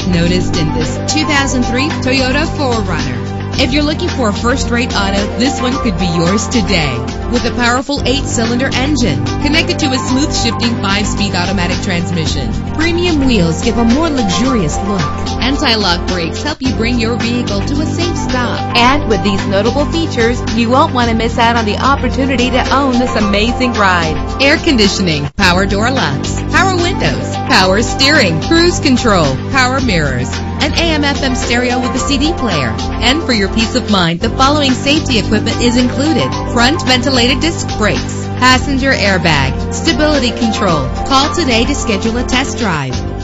first noticed in this 2003 Toyota 4Runner. If you're looking for a first-rate auto, this one could be yours today. With a powerful 8-cylinder engine connected to a smooth shifting 5-speed automatic transmission. Premium wheels give a more luxurious look. Anti-lock brakes help you bring your vehicle to a safe stop. And with these notable features, you won't want to miss out on the opportunity to own this amazing ride. Air conditioning, power door locks, power windows, power steering, cruise control, power mirrors, an AM/FM stereo with a CD player. And for your peace of mind, the following safety equipment is included: front ventilated disc brakes, passenger airbag, stability control. Call today to schedule a test drive.